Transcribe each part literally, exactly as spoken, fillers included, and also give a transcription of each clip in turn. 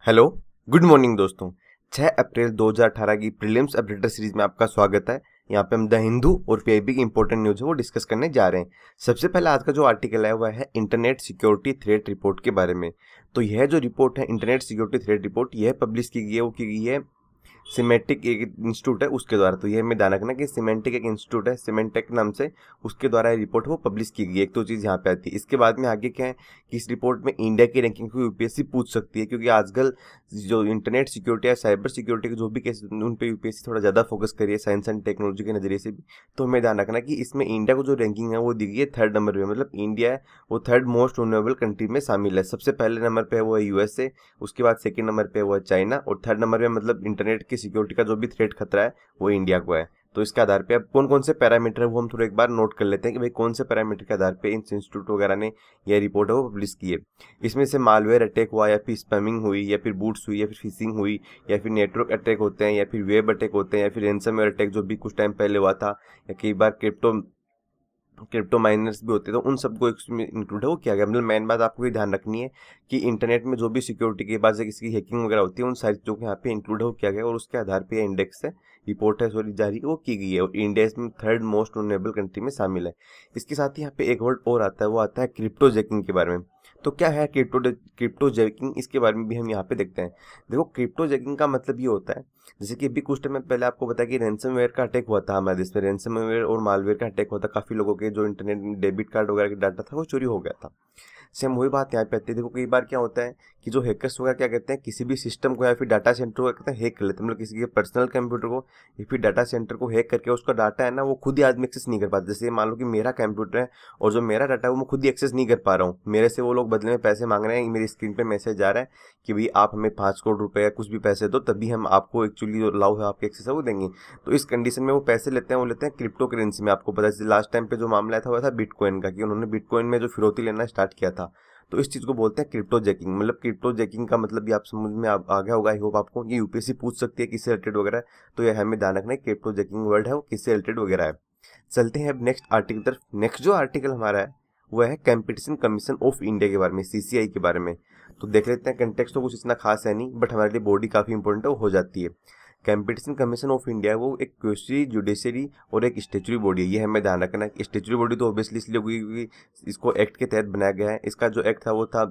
Hello, good morning दोस्तों। छह अप्रैल दो हज़ार अठारह की प्रीलिम्स अपडेटर सीरीज में आपका स्वागत है। यहाँ पे हम द हिंदू और पीआईबी की इंपॉर्टेंट न्यूज़ है वो डिस्कस करने जा रहे हैं। सबसे पहले आज का जो आर्टिकल है वह है इंटरनेट सिक्योरिटी थ्रेट रिपोर्ट के बारे में। तो यह जो रिपोर्ट है इंटरनेट सिक्योरिटी थ्रेट रिपोर्ट, यह पब्लिश की गई है, वो की गई है सिमेंटिक एक इंस्टीट्यूट है उसके द्वारा। तो ये हमें ध्यान रखना कि सिमेंटिक एक इंस्टीट्यूट है, सिमेंटेक नाम से, उसके द्वारा ये रिपोर्ट वो पब्लिश की गई है। एक तो चीज़ यहाँ पे आती है। इसके बाद में आगे क्या है कि इस रिपोर्ट में इंडिया की रैंकिंग को यूपीएससी पूछ सकती है, क्योंकि आजकल जो इंटरनेट सिक्योरिटी है, साइबर सिक्योरिटी के जो भी केस उन पे यूपीएससी थोड़ा ज़्यादा फोकस करी है साइंस एंड टेक्नोलॉजी के नजरिए से भी। तो हमें ध्यान रखना कि इसमें इंडिया को जो रैंकिंग है वो दी गई है थर्ड नंबर पे, मतलब इंडिया है वो थर्ड मोस्ट वल्नरेबल कंट्री में शामिल है। सबसे पहले नंबर पे है वो है यूएसए, उसके बाद सेकंड नंबर पे है वो है चाइना, और थर्ड नंबर पे मतलब इंटरनेट की सिक्योरिटी का जो भी थ्रेट खतरा है वो इंडिया को है। तो इसके आधार पे अब कौन कौन से पैरामीटर है वो हम थोड़ा एक बार नोट कर लेते हैं कि भाई कौन से पैरामीटर के आधार पे इन इंस्टीट्यूट वगैरह ने यह रिपोर्ट है वो पब्लिश की है। इसमें से मालवेयर अटैक हुआ, या फिर स्पैमिंग हुई, या फिर बूट्स हुई, या फिर फिशिंग हुई, या फिर नेटवर्क अटैक होते हैं, या फिर वेब अटैक होते हैं, या फिर रैंसमवेयर अटैक जो भी कुछ टाइम पहले हुआ था, या कई बार क्रिप्टो क्रिप्टो माइनर्स भी होते हैं, तो उन सबको इसमें इंक्लूड है वो किया गया। मतलब मेन बात आपको ये ध्यान रखनी है कि इंटरनेट में जो भी सिक्योरिटी के बाद से किसी की हैकिंग वगैरह होती है उन सारी चीज़ों को यहाँ पे इंक्लूड है वो किया गया, और उसके आधार पे इंडेक्स है रिपोर्ट है सॉरी जारी वो की गई है, और इंडिया इसमें थर्ड मोस्ट वल्नरेबल कंट्री में शामिल है। इसके साथ ही यहाँ पे एक वर्ड और आता है, वो आता है क्रिप्टो जैकिंग के बारे में। तो क्या है क्रिप्टो क्रिप्टो जैकिंग, इसके बारे में भी हम यहाँ पे देखते हैं। देखो, क्रिप्टो जैकिंग का मतलब ये होता है, जैसे कि अभी कुछ टाइम पहले आपको बताया कि रैंसमवेयर का अटैक हुआ था हमारे देश में। रैंसमवेयर और मालवेयर का अटैक हुआ था, काफी लोगों के जो इंटरनेट डेबिट कार्ड वगैरह के डाटा था वो चोरी हो गया था। सेम वही बात यहाँ पे आती है। देखो, कई बार क्या होता है कि जो हैकर्स वगैरह क्या कहते हैं, किसी भी सिस्टम को या फिर डाटा सेंटर को कहते हैं हैक कर लेते हैं, मतलब किसी के पर्सनल कंप्यूटर को या फिर डाटा सेंटर को हैक करके उसका डाटा है ना वो खुद ही आदमी एक्सेस नहीं कर पाता। जैसे मान लो कि मेरा कंप्यूटर है और जो मेरा डाटा है वो मैं खुद ही एक्सेस नहीं कर पा रहा हूँ, मेरे से वो लोग बदले में पैसे मांग रहे हैं, मेरी स्क्रीन पे मैसेज आ रहा है कि भाई आप हमें पाँच करोड़ रुपए या कुछ भी पैसे दो तभी हम आपको एक्चुअली जो लाउ है आपके एक्सेस है वो देंगे। तो इस कंडीशन में वो पैसे लेते हैं, वो लेते हैं क्रिप्टो करेंसी में। आपको पता है लास्ट टाइम पे जो मामला था वो था बिटकॉइन का, कि उन्होंने बिटकॉइन में जो फिरौती लेना स्टार्ट किया था। तो इस चीज को बोलते हैं क्रिप्टो जैकिंग। मतलब क्रिप्टो जैकिंग का मतलब भी आप समझ में आ, आ गया होगा, आई होप आपको। ये यूपीएससी पूछ सकती है किससे रिलेटेड वगैरह, तो ये हमें ध्यान रखना है क्रिप्टो जैकिंग वर्ड है वो किससे रिलेटेड वगैरह है। चलते हैं अब नेक्स्ट आर्टिकल तरफ। नेक्स्ट जो आर्टिकल हमारा है वह है कंपटीशन कमीशन ऑफ इंडिया के बारे में, सीसीआई के बारे में। तो देख लेते हैं। कंटेक्स्ट तो कुछ इतना खास है नहीं, बट हमारे लिए बॉडी काफी इंपॉर्टेंट है, वो हो जाती है। कंपटीशन कमीशन ऑफ इंडिया वो एक क्वेश्चरी जुडिशरी और एक स्टेचुरी बॉडी है। ये हमें ध्यान रखना है कि स्टेचुरी बॉडी तो ऑब्वियसली इसलिए हुई क्योंकि इसको एक्ट के तहत बनाया गया है। इसका जो एक्ट था वो था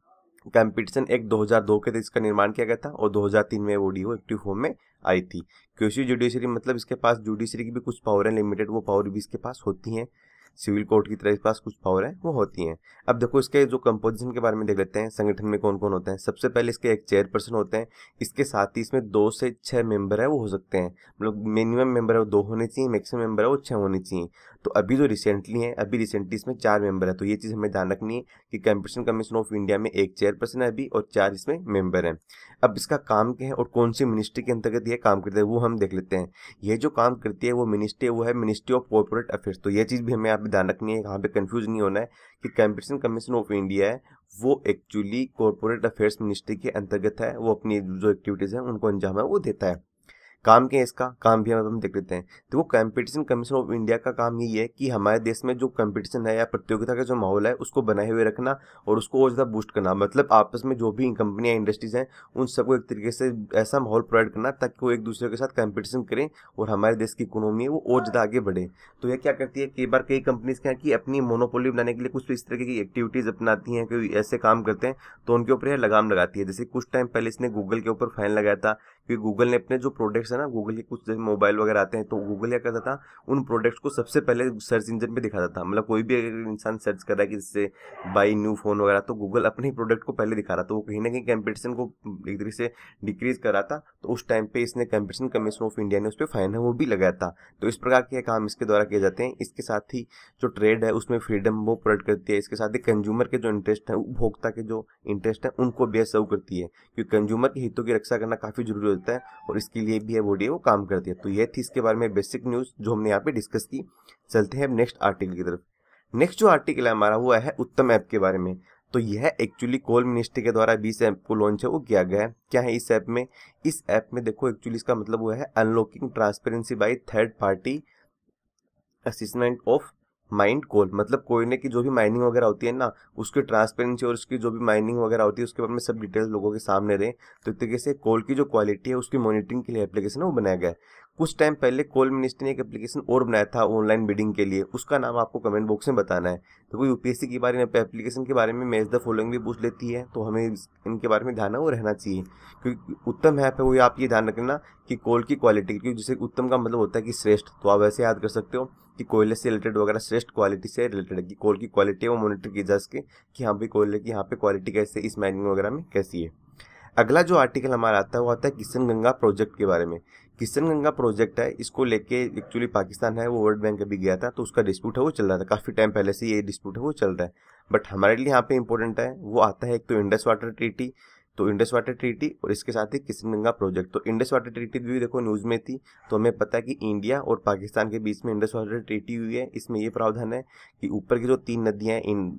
कंपटीशन एक्ट दो हज़ार दो के तहत इसका निर्माण किया गया था, और दो हज़ार तीन में बॉडी वो एक्टिव फॉर्म में आई थी। क्वेश्चरी जुडिशरी मतलब इसके पास जुडिशरी की भी कुछ पावर है लिमिटेड, वो पावर भी इसके पास होती हैं। सिविल कोर्ट की तरह इसके पास कुछ पावर है वो होती हैं। अब देखो इसके जो कंपोजिशन के बारे में देख लेते हैं, संगठन में कौन कौन होते हैं। सबसे पहले इसके एक चेयरपर्सन होते हैं, इसके साथ ही इसमें दो से छह मेंबर है वो हो सकते हैं। मतलब मिनिमम मेंबर है वो दो होने चाहिए, मैक्सिमम मेंबर है वो छह होने चाहिए। तो अभी जो रिसेंटली है, अभी रिसेंटली इसमें चार मेंबर है। तो ये चीज़ हमें ध्यान रखनी है कि कंपटीशन कमीशन ऑफ इंडिया में एक चेयरपर्सन है अभी, और चार इसमें मेंबर हैं। अब इसका काम क्या है और कौन सी मिनिस्ट्री के अंतर्गत ये काम करते हैं वो हम देख लेते हैं। ये जो काम करती है वो मिनिस्ट्री वो है मिनिस्ट्री ऑफ कॉर्पोरेट अफेयर्स। तो ये चीज़ भी हमें यहाँ पे ध्यान रखनी है, यहाँ पे कंफ्यूज नहीं होना है कि कंपटीशन कमीशन ऑफ इंडिया है वो एक्चुअली कॉर्पोरेट अफेयर्स मिनिस्ट्री के अंतर्गत है। वो अपनी जो एक्टिविटीज़ है उनको अंजाम है वो देता है। काम क्या है इसका, काम भी हम देख लेते हैं। तो वो कंपटीशन कमीशन ऑफ इंडिया का काम यही है कि हमारे देश में जो कंपटीशन है या प्रतियोगिता का जो माहौल है उसको बनाए हुए रखना और उसको और ज़्यादा बूस्ट करना। मतलब आपस में जो भी कंपनियां इंडस्ट्रीज हैं उन सबको एक तरीके से ऐसा माहौल प्रोवाइड करना ताकि वो एक दूसरे के साथ कंपटीशन करें और हमारे देश की इकोनॉमी है वो और ज़्यादा आगे बढ़े। तो यह क्या करती है, कई बार कई कंपनीज क्या है कि अपनी मोनोपोली बनाने के लिए कुछ इस तरह की एक्टिविटीज़ अपनाती हैं, कोई ऐसे काम करते हैं तो उनके ऊपर यह लगाम लगाती है। जैसे कुछ टाइम पहले इसने गूगल के ऊपर फाइन लगाया था, क्योंकि गूगल ने अपने जो प्रोडक्ट्स है ना, गूगल के कुछ जैसे मोबाइल वगैरह आते हैं, तो गूगल क्या करता था उन प्रोडक्ट्स को सबसे पहले सर्च इंजन पे दिखाता था। मतलब कोई भी अगर इंसान सर्च कर रहा है कि जैसे बाई न्यू फोन वगैरह, तो गूगल अपने ही प्रोडक्ट को पहले दिखा रहा था। तो वो कहीं ना कहीं कंपटीशन को एक तरीके से डिक्रीज कर रहा था। तो उस टाइम पे इसने कंपटीशन कमीशन ऑफ इंडिया ने उस पर फाइन है वो भी लगाया था। तो इस प्रकार के काम इसके द्वारा किए जाते हैं। इसके साथ ही जो ट्रेड है उसमें फ्रीडम वो प्रोवाइड करती है। इसके साथ ही कंज्यूमर के जो इंटरेस्ट है, उपभोक्ता के जो इंटरेस्ट है, उनको भी सर्व करती है, क्योंकि कंज्यूमर के हितों की रक्षा करना काफी जरूरी होता है और इसके लिए भी है बॉडी वो काम करती है। तो ये थी इसके बारे में बेसिक न्यूज़ जो हमने यहाँ पे डिस्कस की। चलते हैं अब नेक्स्ट आर्टिकल की तरफ। नेक्स्ट जो आर्टिकल है हमारा वो है उत्तम ऐप के बारे में। तो यह एक्चुअली कोल मिनिस्ट्री के द्वारा बीस ऐप को लॉन्च है वो किया गया है। क्या है इस ऐप में, इस ऐप में देखो एक्चुअली इसका मतलब वो है unlocking transparency by third party assessment of mined coal मतलब कोयले की जो भी माइनिंग वगैरह होती है ना, उसकी ट्रांसपेरेंसी और उसकी जो भी माइनिंग वगैरह होती है उसके बारे में सब डिटेल्स लोगों के सामने रहे। तो इस तरीके से कोल की जो क्वालिटी है उसकी मॉनिटरिंग के लिए एप्लीकेशन है वो बनाया गया है। कुछ टाइम पहले कोल मिनिस्ट्री ने एक एप्लीकेशन और बनाया था ऑनलाइन बिडिंग के लिए, उसका नाम आपको कमेंट बॉक्स में बताना है। तो कोई यूपीएससी के बारे में एप्लीकेशन के बारे में मैच द फॉलोइंग भी पूछ लेती है, तो हमें इनके बारे में ध्यान वो रहना चाहिए, क्योंकि उत्तम ऐप है वो आप ये ध्यान रखना कि कोल की क्वालिटी, क्योंकि जैसे उत्तम का मतलब होता है कि श्रेष्ठ, तो आप ऐसे याद कर सकते हो कि कोयले से रिलेटेड वगैरह श्रेष्ठ क्वालिटी से रिलेटेड है, कि कोल की क्वालिटी है वो मॉनिटर की जा सके कि हाँ भाई कोयले की यहाँ पे क्वालिटी कैसे इस माइनिंग वगैरह में कैसी है। अगला जो आर्टिकल हमारा आता है वो आता है किशन गंगा प्रोजेक्ट के बारे में। किशन गंगा प्रोजेक्ट है, इसको लेके एक्चुअली पाकिस्तान है वो वर्ल्ड बैंक अभी गया था, तो उसका डिस्प्यूट है वो चल रहा था, काफी टाइम पहले से ये डिस्प्यूट है वो चल रहा है। बट हमारे लिए यहाँ पे इंपॉर्टेंट है वो आता है एक तो इंडस वाटर ट्रीटी, तो इंडस वाटर ट्रीटी और इसके साथ ही किशन गंगा प्रोजेक्ट। तो इंडस वाटर ट्रीटी भी देखो न्यूज में थी, तो हमें पता है कि इंडिया और पाकिस्तान के बीच में इंडस वाटर ट्रीटी हुई है। इसमें ये प्रावधान है कि ऊपर की जो तीन नदियां हैं इन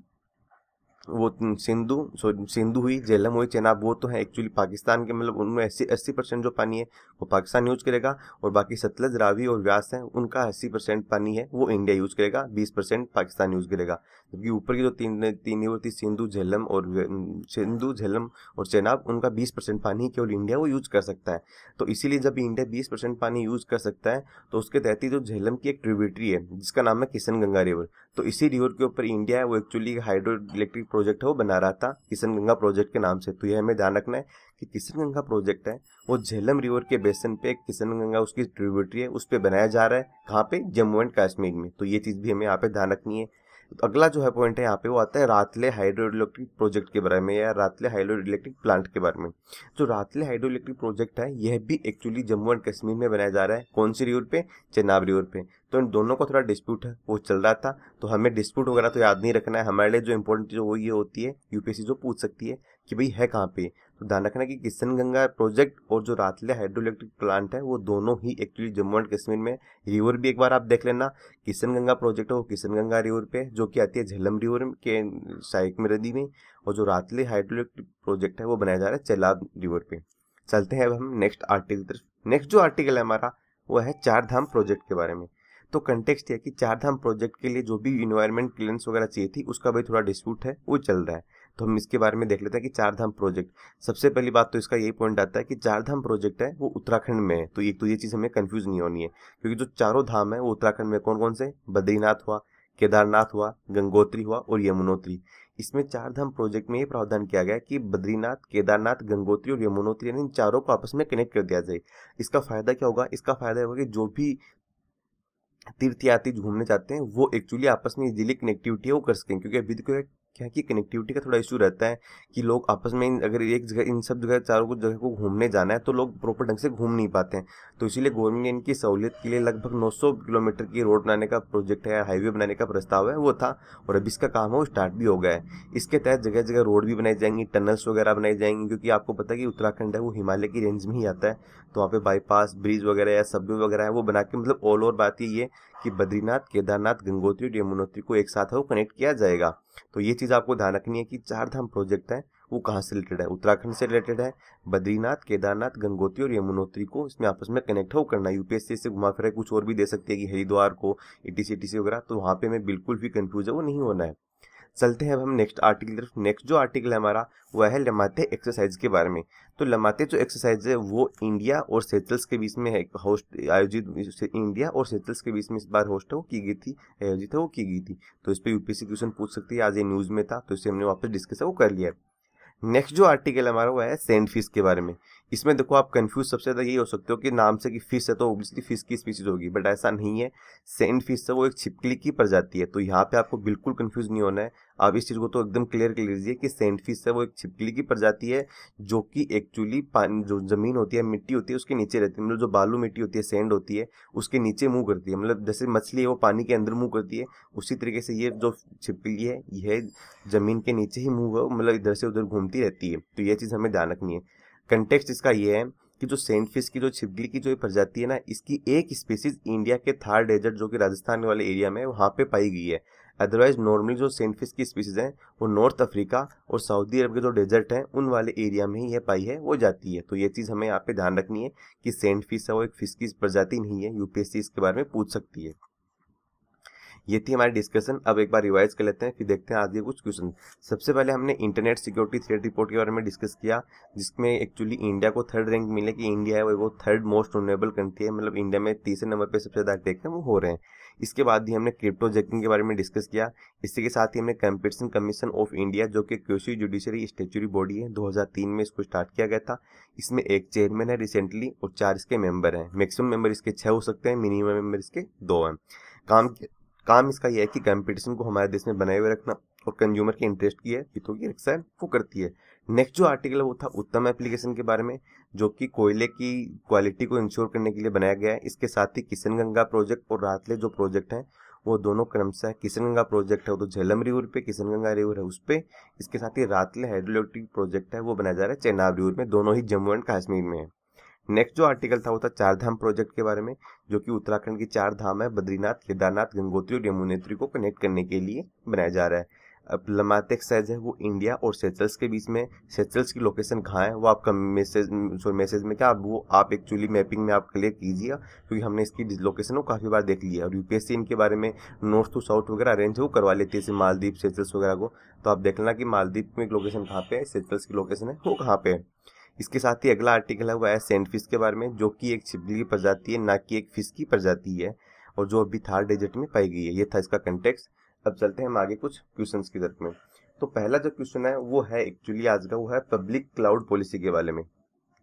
वो सिंधु सो सिंधु हुई, झेलम हुई, चेनाब, वो तो है एक्चुअली पाकिस्तान के, मतलब उनमें अस्सी अस्सी परसेंट जो पानी है वो पाकिस्तान यूज करेगा, और बाकी सतलज, रावी और व्यास है उनका अस्सी परसेंट पानी है वो इंडिया यूज करेगा, बीस परसेंट पाकिस्तान यूज करेगा। जबकि ऊपर की जो तीन तीन होती सिंधु झेलम और सिंधु झेलम और चेनाब, उनका बीस परसेंट पानी केवल इंडिया वो यूज कर सकता है। तो इसीलिए जब इंडिया बीस परसेंट पानी यूज कर सकता है तो उसके तहत ही जो झेलम की एक ट्रिब्यूटरी है जिसका नाम है किशन गंगा रिवर, तो इसी रिवर के ऊपर इंडिया है वो एक्चुअली हाइड्रो इलेक्ट्रिक प्रोजेक्ट है वो बना रहा था किशन गंगा प्रोजेक्ट के नाम से। तो यह हमें ध्यान रखना है कि किशन गंगा प्रोजेक्ट है वो झेलम रिवर के बेसन पे, किशन गंगा उसकी ट्रिब्यूटरी है उस पर बनाया जा रहा है, कहाँ पे, जम्मू एंड कश्मीर में। तो ये चीज़ भी हमें यहाँ पे ध्यान रखनी है। तो अगला जो है पॉइंट है यहाँ पे वो आता है रातले हाइड्रो इलेक्ट्रिक प्रोजेक्ट के बारे में, या रातले हाइड्रो इलेक्ट्रिक प्लांट के बारे में। जो रातले हाइड्रो इलेक्ट्रिक प्रोजेक्ट है यह भी एक्चुअली जम्मू एंड कश्मीर में बनाया जा रहा है, कौन सी रिवर पे, चेनाब रिवर पे। तो इन दोनों का थोड़ा डिस्प्यूट है वो चल रहा था, तो हमें डिस्प्यूट वगैरह तो याद नहीं रखना है, हमारे लिए जो इंपॉर्टेंट जो वो ये होती है यूपीएससी जो पूछ सकती है कि भाई है कहाँ पे। तो ध्यान रखना कि किशन गंगा प्रोजेक्ट और जो रातले हाइड्रो इलेक्ट्रिक प्लांट है वो दोनों ही एक्चुअली जम्मू एंड कश्मीर में। रिवर भी एक बार आप देख लेना, किशन गंगा प्रोजेक्ट है वो किशन गंगा रिवर पे जो कि आती है झेलम रिवर के सहायक में नदी में, और जो रातले हाइड्रो इलेक्ट्रिक प्रोजेक्ट है वो बनाया जा रहा है चेनाब रिवर पे। चलते हैं अब हम नेक्स्ट आर्टिकल तरफ। नेक्स्ट जो आर्टिकल है हमारा वो है चार धाम प्रोजेक्ट के बारे में। तो कंटेक्स्ट है कि चार धाम प्रोजेक्ट के लिए जो भी इन्वायरमेंट क्लियरेंस वगैरह चाहिए थी उसका भाई थोड़ा डिस्प्यूट है वो चल रहा है, तो हम इसके बारे में देख लेते हैं कि चार धाम प्रोजेक्ट। सबसे पहली बात तो इसका यही पॉइंट आता है कि चार धाम प्रोजेक्ट है वो उत्तराखंड में है, तो एक तो ये चीज़ हमें कंफ्यूज नहीं होनी है, क्योंकि जो चारों धाम है वो उत्तराखंड में कौन कौन से, बद्रीनाथ हुआ, केदारनाथ हुआ, गंगोत्री हुआ और यमुनोत्री। इसमें चार धाम प्रोजेक्ट में ये प्रावधान किया गया कि बद्रीनाथ, केदारनाथ, गंगोत्री और यमुनोत्री यानी इन चारों को आपस में कनेक्ट कर दिया जाए। इसका फायदा क्या होगा, इसका फायदा होगा कि जो भी तीर्थयात्री घूमने जाते हैं वो एक्चुअली आपस में इजीली कनेक्टिविटी वो कर सकें, क्योंकि अभी देखो क्या कि कनेक्टिविटी का थोड़ा इशू रहता है कि लोग आपस में अगर एक जगह इन सब जगह चारों को जगह को घूमने जाना है तो लोग प्रॉपर ढंग से घूम नहीं पाते हैं। तो इसीलिए गवर्नमेंट ने इनकी सहूलियत के लिए लगभग नौ सौ किलोमीटर की रोड बनाने का प्रोजेक्ट है, हाईवे बनाने का प्रस्ताव है वो था, और अभी इसका काम है वो स्टार्ट भी हो गया है। इसके तहत जगह जगह रोड भी बनाई जाएंगी, टनल्स वगैरह बनाई जाएंगी, क्योंकि आपको पता है कि उत्तराखंड है वो हिमालय की रेंज में ही आता है, तो वहाँ पे बाईपास, ब्रिज वगैरह या सबवे वगैरह है वो बना के, मतलब ऑल ओवर बात ये कि बद्रीनाथ, केदारनाथ, गंगोत्री और यमुनोत्री को एक साथ है वो कनेक्ट किया जाएगा। तो ये चीज़ आपको ध्यान रखनी है कि चार धाम प्रोजेक्ट है वो कहाँ से रिलेटेड है, उत्तराखंड से रिलेटेड है। बद्रीनाथ, केदारनाथ, गंगोत्री और यमुनोत्री को इसमें आपस में कनेक्ट हो करना है। यूपीएससी से घुमा फिरा कुछ और भी दे सकती है कि हरिद्वार को, ईटीसी ईटीसी वगैरह, तो वहाँ पे हमें बिल्कुल भी कंफ्यूज है वो नहीं होना है। चलते हैं अब हम नेक्स्ट आर्टिकल की तरफ। नेक्स्ट जो आर्टिकल है हमारा वह है लमाते एक्सरसाइज के बारे में। तो लमाते जो एक्सरसाइज है वो इंडिया और सेशल्स के बीच में है होस्ट आयोजित, इंडिया और सेशल्स के बीच में इस बार होस्ट हो की गई थी, आयोजित है वो की गई थी। तो इस पर यूपीएससी क्वेश्चन पूछ सकती है, आज ये न्यूज में था तो इसे हमने वापस डिस्कस वो कर लिया। नेक्स्ट जो आर्टिकल हमारा वो है सैंड फिश के बारे में। इसमें देखो आप कंफ्यूज सबसे ज़्यादा यही हो सकते हो कि नाम से कि फिश है तो ऑब्वियसली फिश की स्पीसीज होगी, बट ऐसा नहीं है। सैंड फिश है वो एक छिपकली की प्रजाति है, तो यहाँ पे आपको बिल्कुल कंफ्यूज नहीं होना है। आप इस चीज़ को तो एकदम क्लियर कर लीजिए कि सैंड फिश है वो एक छिपकली की प्रजाति है जो कि एक्चुअली पानी, जो जमीन होती है, मिट्टी होती है उसके नीचे रहती है, मतलब जो बालू मिट्टी होती है, सैंड होती है, उसके नीचे मूव करती है। मतलब जैसे मछली है वो पानी के अंदर मूव करती है, उसी तरीके से ये जो छिपकली है यह जमीन के नीचे ही मूव, मतलब इधर से उधर घूमती रहती है। तो ये चीज़ हमें ध्यान रखनी है। कंटेक्स्ट इसका ये है कि जो सैंड फिश की जो छिपकली की जो प्रजाति है ना, इसकी एक स्पीसीज इंडिया के थार डेजर्ट जो कि राजस्थान वाले एरिया में वहाँ पे पाई गई है। अदरवाइज नॉर्मली जो सैंड फिश की स्पीसीज हैं वो नॉर्थ अफ्रीका और सऊदी अरब के जो डेजर्ट हैं उन वाले एरिया में ही यह पाई है वो जाती है। तो ये चीज़ हमें यहाँ पे ध्यान रखनी है कि सैंड फिश है वो एक फिश की प्रजाति नहीं है, यूपीएससी इसके बारे में पूछ सकती है। ये थी हमारी डिस्कशन। अब एक बार रिवाइज कर लेते हैं, फिर देखते हैं आगे कुछ क्वेश्चन। सबसे पहले हमने इंटरनेट सिक्योरिटी थ्रेट रिपोर्ट के बारे में डिस्कस किया, जिसमें एक्चुअली इंडिया को थर्ड रैंक मिले कि इंडिया है वो थर्ड मोस्ट वल्नरेबल कंट्री है, मतलब इंडिया में तीसरे नंबर पे सबसे ज़्यादा अटैक है वो हो रहे हैं। इसके बाद भी हमने क्रिप्टो जैकिंग के बारे में डिस्कस किया। इसी के साथ ही हमने कंपटीशन कमीशन ऑफ इंडिया, जो कि क्यूसी जुडिशरी स्टेचुरी बॉडी है, दो हज़ार तीन में इसको स्टार्ट किया गया था। इसमें एक चेयरमैन है रिसेंटली और चार इसके मेंबर हैं। मैक्सिमम मेंबर इसके छः हो सकते हैं, मिनिमम मेंबर इसके दो हैं। काम काम इसका यह है कि कंपटीशन को हमारे देश में बनाए हुए रखना और कंज्यूमर के इंटरेस्ट की है हितों की रक्षा है वो करती है। नेक्स्ट जो आर्टिकल है वो था उत्तम एप्लीकेशन के बारे में, जो कि कोयले की क्वालिटी को इंश्योर करने के लिए बनाया गया है। इसके साथ ही किशनगंगा प्रोजेक्ट और रातले जो प्रोजेक्ट हैं वो दोनों क्रमशः, किशनगंगा प्रोजेक्ट है वो तो झेलम रिवर पे, किशनगंगा रिवर है उस पे। इसके साथ ही रातले हाइड्रोइलेक्ट्रिक प्रोजेक्ट है वो बनाया जा रहा है चेनाब रिवर में, दोनों ही जम्मू एंड कश्मीर में है। नेक्स्ट जो आर्टिकल था वो था चार धाम प्रोजेक्ट के बारे में, जो कि उत्तराखंड की चार धाम है बद्रीनाथ, केदारनाथ, गंगोत्री और यमुनोत्री को कनेक्ट करने के लिए बनाया जा रहा है। अब लम्बात एक्सरसाइज है वो इंडिया और सेशल्स के बीच में, सेशल्स की लोकेशन कहाँ है वो आपका मैसेज सॉरी मैसेज में क्या वो आप एक्चुअली मैपिंग में आप क्लियर कीजिएगा, क्योंकि हमने इसकी लोकेशन को काफ़ी बार देख लिया। और यूपीएससी इनके बारे में नॉर्थ टू साउथ वगैरह अरेंज है वो करवा लेती है, जैसे मालदीव, सेशल्स वगैरह को। तो आप देख लेना कि मालदीव में लोकेशन कहाँ पे है, सेशल्स की लोकेशन है वो कहाँ पे है। इसके साथ ही अगला आर्टिकल है वो है सैंड फिश के बारे में, जो कि एक छिपकली की प्रजाति है, ना कि एक फिश की प्रजाति है, और जो अभी थार डेजर्ट में पाई गई है। ये था इसका कंटेक्स्ट। अब चलते हैं हम आगे कुछ क्वेश्चंस की तरफ में। तो पहला जो क्वेश्चन है वो है एक्चुअली आज का वो है पब्लिक क्लाउड पॉलिसी के बारे में।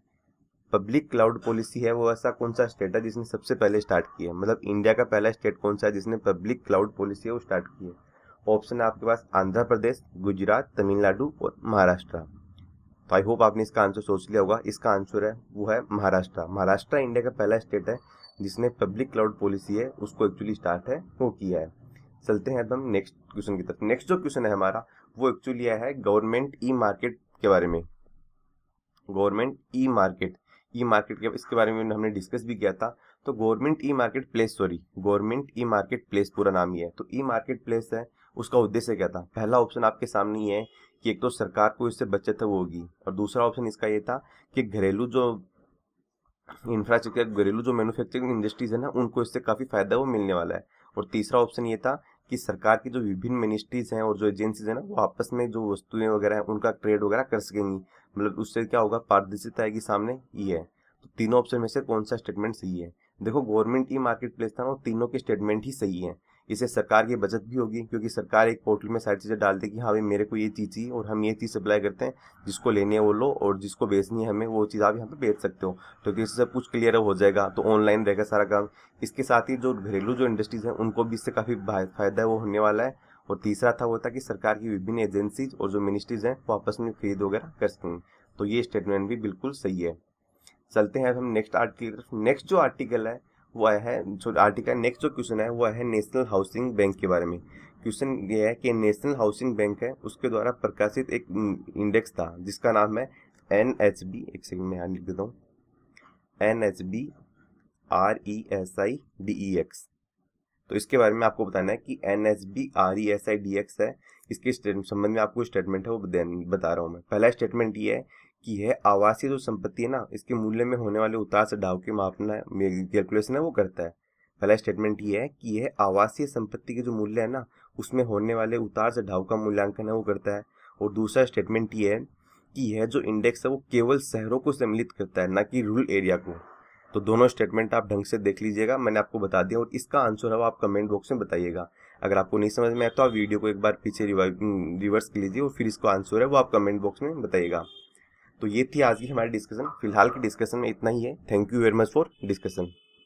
पब्लिक क्लाउड पॉलिसी है वो ऐसा कौन सा स्टेट है जिसने सबसे पहले स्टार्ट किया, मतलब इंडिया का पहला स्टेट कौन सा है जिसने पब्लिक क्लाउड पॉलिसी है वो स्टार्ट की है। ऑप्शन है आपके पास आंध्र प्रदेश, गुजरात, तमिलनाडु और महाराष्ट्र। तो आई होप आपने इसका आंसर सोच लिया होगा। इसका आंसर है वो है महाराष्ट्र। महाराष्ट्र इंडिया का पहला स्टेट है जिसने पब्लिक क्लाउड पॉलिसी है उसको एक्चुअली स्टार्ट है वो किया है। चलते हैं अब हम नेक्स्ट क्वेश्चन की तरफ। नेक्स्ट जो क्वेश्चन है हमारा वो एक्चुअली है गवर्नमेंट ई मार्केट के बारे में। Government e market e market के इसके बारे में हमने डिस्कस भी किया था। तो government e market place sorry government e market place पूरा नाम ही है। तो ई मार्केट प्लेस है उसका उद्देश्य क्या था। पहला ऑप्शन आपके सामने ही है कि एक तो सरकार को इससे बचत है वो होगी, और दूसरा ऑप्शन इसका ये था कि घरेलू जो इंफ्रास्ट्रक्चर, घरेलू जो मैन्युफैक्चरिंग इंडस्ट्रीज है ना उनको इससे काफ़ी फायदा वो मिलने वाला है। और तीसरा ऑप्शन ये था कि सरकार की जो विभिन्न मिनिस्ट्रीज हैं और जो एजेंसीज हैं ना वो आपस में जो वस्तुएं वगैरह हैं उनका ट्रेड वगैरह कर सकेंगी, मतलब उससे क्या होगा पारदर्शिता आएगी सामने। ये है तो तीनों ऑप्शन में से कौन सा स्टेटमेंट सही है। देखो गवर्नमेंट ई मार्केट प्लेस था ना तीनों के स्टेटमेंट ही सही है। इससे सरकार की बचत भी होगी, क्योंकि सरकार एक पोर्टल में सारी चीज़ें डाल देगी, हाँ भाई मेरे को ये चीज़ चाहिए और हम ये चीज़ सप्लाई करते हैं, जिसको लेनी है वो लो और जिसको बेचनी है हमें वो चीज़ आप यहाँ पे बेच सकते हो। तो इससे सब कुछ क्लियर हो जाएगा, तो ऑनलाइन रहेगा सारा काम। इसके साथ ही जो घरेलू जो इंडस्ट्रीज हैं उनको भी इससे काफ़ी फायदा वो होने वाला है। और तीसरा था वो था कि सरकार की विभिन्न एजेंसीज और जो मिनिस्ट्रीज हैं वो आपस में खरीद वगैरह कर सकेंगे। तो ये स्टेटमेंट भी बिल्कुल सही है। चलते हैं अब हम नेक्स्ट आर्टिकल। नेक्स्ट जो आर्टिकल है वो है जो आर्टिकल नेक्स्ट जो क्वेश्चन है वो है नेशनल हाउसिंग बैंक के बारे में। क्वेश्चन ये है कि नेशनल हाउसिंग बैंक है उसके द्वारा प्रकाशित एक इंडेक्स था जिसका नाम है एन एच बी, एक सेकंड में यहाँ लिख देता हूँ, N H B R E S I D E X. तो इसके बारे में आपको बताना है कि N H B R E S I D X है, इसके संबंध में आपको स्टेटमेंट है वो बता रहा हूँ मैं। पहला स्टेटमेंट ये है कि यह आवासीय जो संपत्ति है ना इसके मूल्य में होने वाले उतार चढ़ाव के मापना कैलकुलेशन है वो करता है। पहला स्टेटमेंट ये है कि यह आवासीय संपत्ति के जो मूल्य है ना उसमें होने वाले उतार चढ़ाव का मूल्यांकन है वो करता है। और दूसरा स्टेटमेंट ये है कि यह जो इंडेक्स है वो केवल शहरों को सम्मिलित करता है, ना कि रूरल एरिया को। तो दोनों स्टेटमेंट आप ढंग से देख लीजिएगा, मैंने आपको बता दिया। और इसका आंसर है वो आप कमेंट बॉक्स में बताइएगा। अगर आपको नहीं समझ में आया तो आप वीडियो को एक बार पीछे रिवर्स कर लीजिए और फिर इसका आंसर है वो आप कमेंट बॉक्स में बताइएगा। तो ये थी आज की हमारी डिस्कशन। फिलहाल की डिस्कशन में इतना ही है। Thank you very much for discussion.